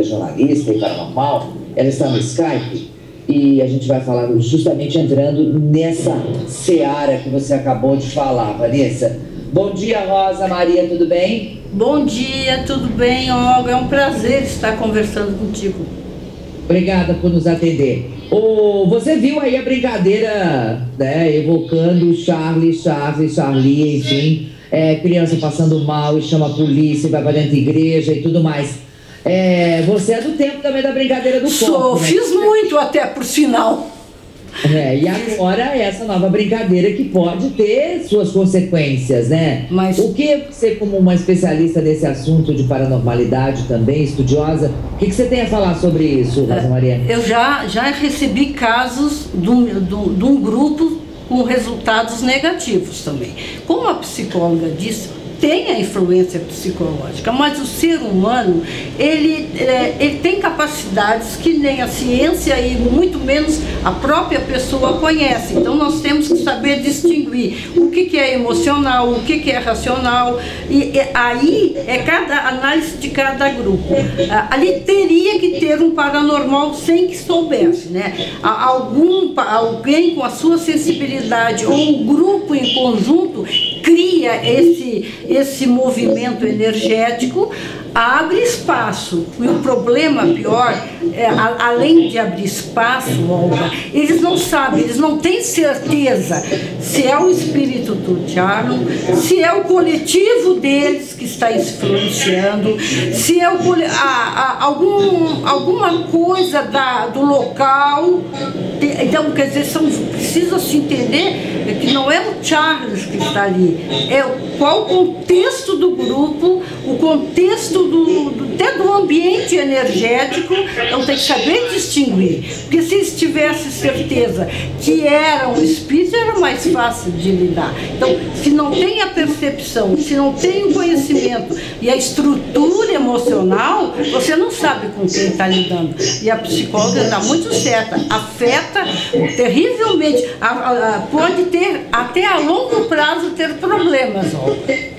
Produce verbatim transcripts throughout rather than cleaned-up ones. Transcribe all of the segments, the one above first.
jornalista e paranormal, ela está no Skype e a gente vai falar justamente entrando nessa seara que você acabou de falar, Vanessa. Bom dia, Rosa Maria, tudo bem? Bom dia, tudo bem, Olga? É um prazer estar conversando contigo. Obrigada por nos atender. Oh, você viu aí a brincadeira, né, evocando Charlie, Charlie, Charlie, enfim, é, criança passando mal e chama a polícia e vai para dentro da igreja e tudo mais. É, você é do tempo também da brincadeira do corpo. Sou, né? Fiz muito até por sinal. É, e agora essa nova brincadeira que pode ter suas consequências, né? Mas o que você, como uma especialista desse assunto de paranormalidade também, estudiosa, o que, que você tem a falar sobre isso, Rosa Maria? Eu já, já recebi casos de um, de, de um grupo com resultados negativos também. Como a psicóloga disse, tem a influência psicológica, mas o ser humano, ele, é, ele tem capacidades que nem a ciência e muito menos a própria pessoa conhece. Então nós temos que saber distinguir o que, que é emocional, o que, que é racional, e, e aí é cada análise de cada grupo. Ali teria que ter um paranormal sem que soubesse, né? Algum, alguém com a sua sensibilidade ou um grupo em conjunto cria esse, esse movimento energético, abre espaço. E o problema pior, é, a, além de abrir espaço, Olga, eles não sabem, eles não têm certeza se é o espírito do Charlie, se é o coletivo deles que está influenciando, se é o, a, a, algum, alguma coisa da, do local. Então, quer dizer, são, precisa se entender que não é o Charles que está ali, é qual o contexto do grupo, o contexto do, do, até do ambiente energético. Então tem que saber distinguir, porque se eles tivessem certeza que era um espírito, era mais fácil de lidar. Então, se não tem a percepção, se não tem o conhecimento e a estrutura emocional, você não sabe com quem está lidando. E a psicóloga está muito certa, afeta terrivelmente, a, a, a, pode ter até a longo prazo ter problemas. Ó.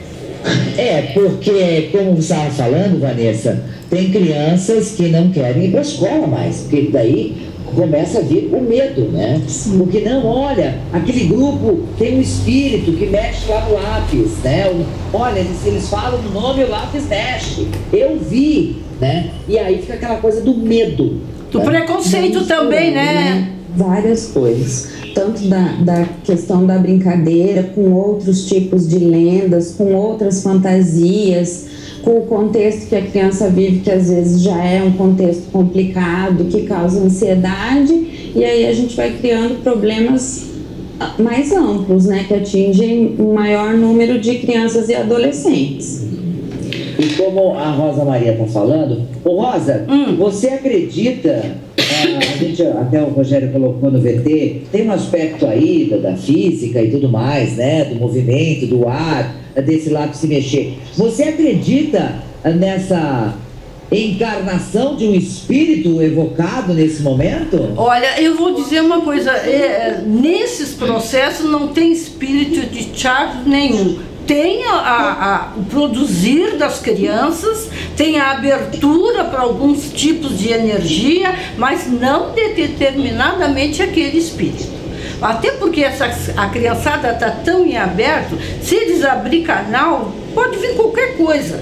É, porque, como você estava falando, Vanessa, tem crianças que não querem ir para a escola mais, porque daí começa a vir o medo, né? Sim. Porque não, olha, aquele grupo tem um espírito que mexe lá no lápis, né? Olha, eles, eles falam o nome e o lápis mexe. Eu vi, né? E aí fica aquela coisa do medo. Do né? preconceito também, né? né? Várias coisas. Tanto da, da questão da brincadeira, com outros tipos de lendas, com outras fantasias, com o contexto que a criança vive, que às vezes já é um contexto complicado, que causa ansiedade, e aí a gente vai criando problemas mais amplos, né, que atingem um maior número de crianças e adolescentes. E como a Rosa Maria está falando, ô Rosa, hum. você acredita, a, a gente, até o Rogério colocou no V T, tem um aspecto aí da, da física e tudo mais, né, do movimento, do ar, desse lápis se mexer. Você acredita nessa encarnação de um espírito evocado nesse momento? Olha, eu vou dizer uma coisa, é, nesses processos não tem espírito de Charles nenhum. Tem a, a, o produzir das crianças, tem a abertura para alguns tipos de energia, mas não de, determinadamente aquele espírito. Até porque essa, a criançada está tão em aberto, se eles abrir canal, pode vir qualquer coisa.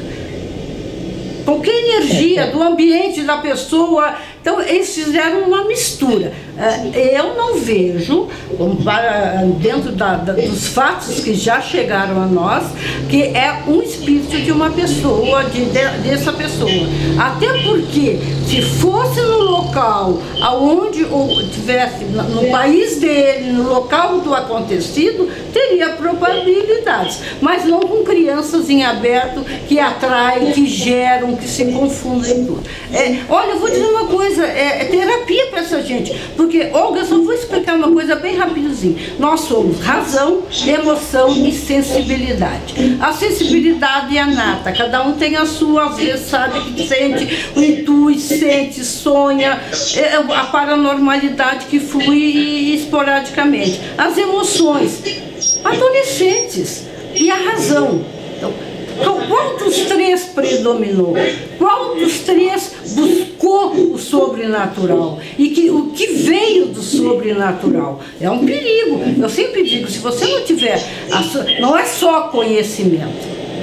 Qualquer energia do ambiente da pessoa. Então, eles fizeram uma mistura. Eu não vejo, dentro da, da, dos fatos que já chegaram a nós, que é um espírito de uma pessoa, de, de, dessa pessoa. Até porque, se fosse no local onde tivesse, no país dele, no local do acontecido, teria probabilidades. Mas não com crianças em aberto que atraem, que geram, que se confundem tudo. É, olha, eu vou dizer uma coisa, é, é terapia para essa gente. Porque, Olga, eu só vou explicar uma coisa bem rapidinho. Nós somos razão, emoção e sensibilidade. A sensibilidade é nata, cada um tem a sua, às vezes sabe que sente, intui, sente, sonha, é a paranormalidade que flui esporadicamente. As emoções, adolescentes, e a razão. Então, qual dos três predominou? Qual dos três buscou o sobrenatural e que o que veio do sobrenatural é um perigo. Eu sempre digo, se você não tiver, a, não é só conhecimento,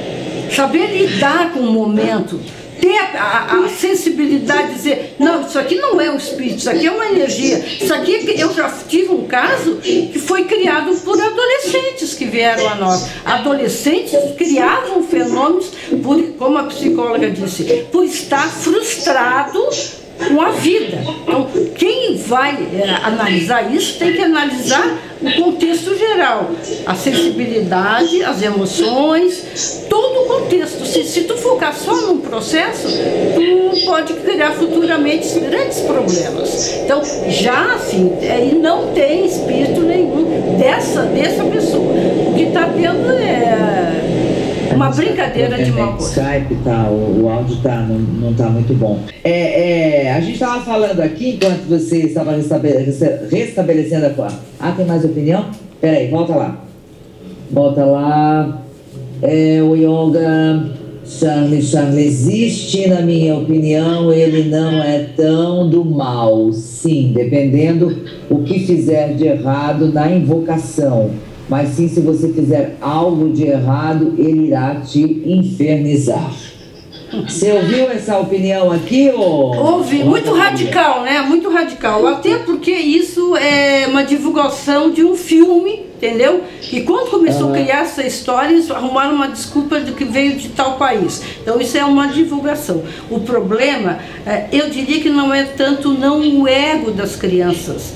saber lidar com o momento, ter a, a, a sensibilidade de dizer, não, isso aqui não é um espírito, isso aqui é uma energia. Isso aqui, eu já tive um caso que foi criado por adolescentes que vieram a nós. Adolescentes criavam fenômenos, por, como a psicóloga disse, por estar frustrado com a vida. Então, quem vai é, analisar isso tem que analisar o contexto geral, a sensibilidade, as emoções, todo o contexto. Se, se tu focar só num processo, tu pode criar futuramente grandes problemas. Então, já assim, é, e não tem espírito nenhum dessa, dessa pessoa. O que está tendo é uma brincadeira de mau gosto. Skype tá, o, o áudio tá, não, não tá muito bom. É, é, a gente estava falando aqui, enquanto você estava restabele- restabelecendo a tua... Ah, tem mais opinião? Peraí, volta lá. Volta lá. É, o Yoga Charlie, Charlie existe, na minha opinião, ele não é tão do mal. Sim, dependendo o que fizer de errado na invocação. Mas sim, se você fizer algo de errado, ele irá te infernizar. Você ouviu essa opinião aqui? Ou... Ouvi, muito radical, né? Muito radical. Até porque isso é uma divulgação de um filme, entendeu? E quando começou uhum. a criar essa história, eles arrumaram uma desculpa de que veio de tal país. Então isso é uma divulgação. O problema, eu diria que não é tanto não o ego das crianças,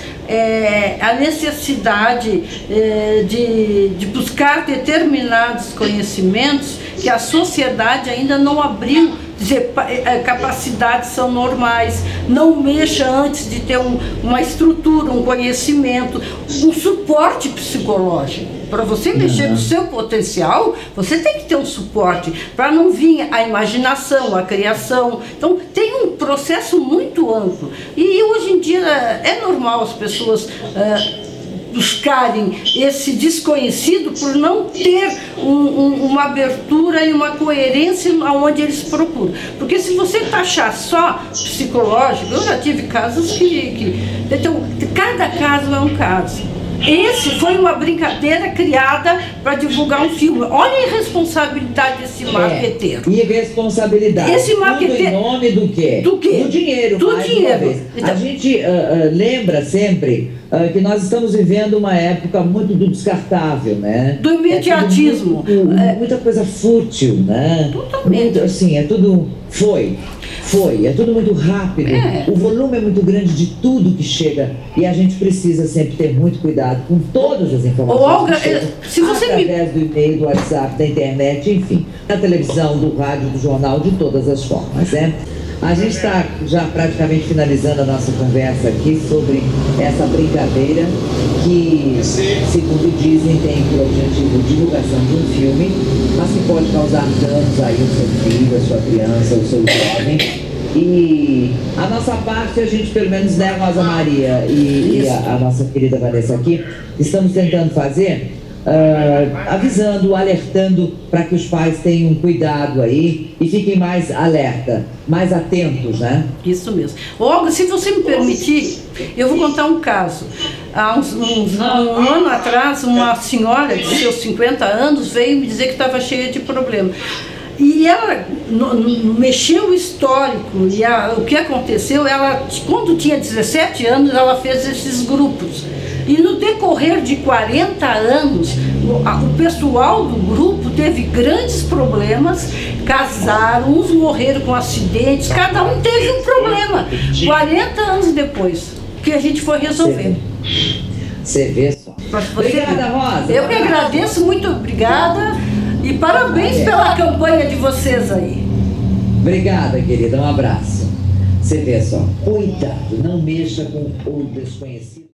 é a necessidade é, de, de buscar determinados conhecimentos que a sociedade ainda não abriu. Dizer, capacidades são normais, não mexa antes de ter um, uma estrutura, um conhecimento, um suporte psicológico. Para você mexer no seu potencial, você tem que ter um suporte, para não vir a imaginação, a criação. Então tem um processo muito amplo. E hoje em dia é normal as pessoas... Uh, buscarem esse desconhecido por não ter um, um, uma abertura e uma coerência aonde eles procuram. Porque se você taxar só psicológico, eu já tive casos que... que então, cada caso é um caso. Esse foi uma brincadeira criada para divulgar um filme. Olha a irresponsabilidade desse marqueteiro. É, irresponsabilidade. Esse marqueteiro... Tudo em nome do quê? Do quê? Do dinheiro. Do mais dinheiro. Uma vez. Então... A gente uh, uh, lembra sempre uh, que nós estamos vivendo uma época muito do descartável, né? Do imediatismo. É muito, é... Muita coisa fútil, né? Totalmente. Muito, assim, é tudo... Foi. Foi, é tudo muito rápido, é. O volume é muito grande de tudo que chega e a gente precisa sempre ter muito cuidado com todas as informações Olga, que chegam, se você através me... do e-mail, do WhatsApp, da internet, enfim, da televisão, do rádio, do jornal, de todas as formas, né? A gente está já praticamente finalizando a nossa conversa aqui sobre essa brincadeira que, segundo dizem, tem por objetivo divulgação de um filme, mas que pode causar danos aí ao seu filho, à sua criança, ao seu jovem. E a nossa parte, a gente, pelo menos, né, Rosa Maria e, e a, a nossa querida Vanessa aqui, estamos tentando fazer... Uh, avisando, alertando para que os pais tenham cuidado aí e fiquem mais alerta, mais atentos, né? Isso mesmo. Olga, se você me permitir, eu vou contar um caso. Há uns, uns, um ano atrás, uma senhora de seus cinquenta anos veio me dizer que estava cheia de problemas. E ela no, no, mexeu o histórico, e a, o que aconteceu, ela, quando tinha dezessete anos, ela fez esses grupos. E no decorrer de quarenta anos, o, a, o pessoal do grupo teve grandes problemas, casaram, uns morreram com acidentes, cada um teve um problema. quarenta anos depois, que a gente foi resolvendo. Você vê só. Obrigada, Rosa. Eu que agradeço, muito obrigada. E parabéns é. pela campanha de vocês aí. Obrigada, querida. Um abraço. Você vê só. Cuidado, não mexa com o desconhecido.